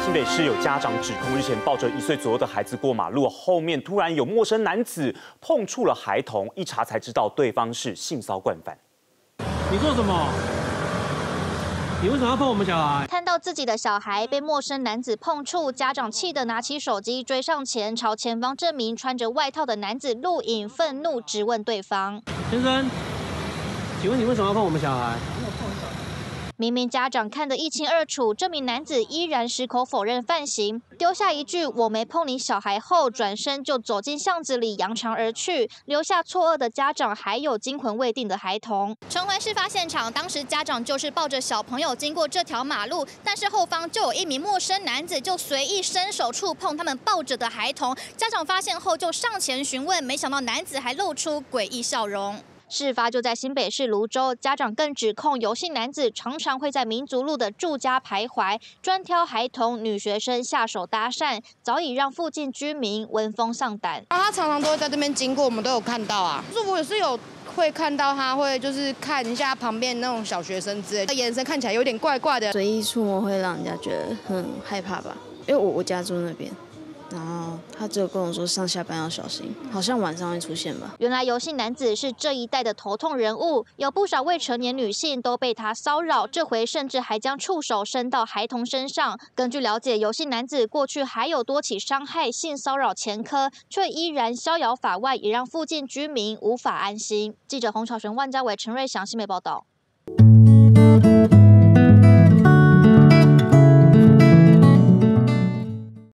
新北市有家长指控，日前抱着1岁左右的孩子过马路，后面突然有陌生男子碰触了孩童，一查才知道对方是性骚惯犯。 你做什么？你为什么要碰我们小孩？ 看到自己的小孩被陌生男子碰触，家长气得拿起手机追上前，朝前方这名穿着外套的男子录影，愤怒质问对方：“ 先生，请问你为什么要碰我们小孩？” 明明家长看得一清二楚，这名男子依然矢口否认犯行，丢下一句“我没碰你小孩”后，转身就走进巷子里扬长而去，留下错愕的家长，还有惊魂未定的孩童。重回事发现场，当时家长就是抱着小朋友经过这条马路，但是后方就有一名陌生男子就随意伸手触碰他们抱着的孩童，家长发现后就上前询问，没想到男子还露出诡异笑容。事发就在新北市芦洲，家长更指控游姓男子常常会在民族路的住家徘徊，专挑孩童、女学生下手搭讪，早已让附近居民闻风丧胆。 他常常都会在这边经过，我们都有看到啊。就是我也是有会看到他会就是看一下旁边那种小学生之类的，眼神看起来有点怪怪的， 随意触摸会让人家觉得很害怕吧。因为我家住那边。然后他只有跟我说上下班要小心，好像晚上会出现吧。 原来游姓男子是这一代的头痛人物，有不少未成年女性都被他骚扰，这回甚至还将触手伸到孩童身上。根据了解，游姓男子过去还有多起伤害、性骚扰前科，却依然逍遥法外，也让附近居民无法安心。记者洪朝璇、万家伟、陈瑞祥新北报道。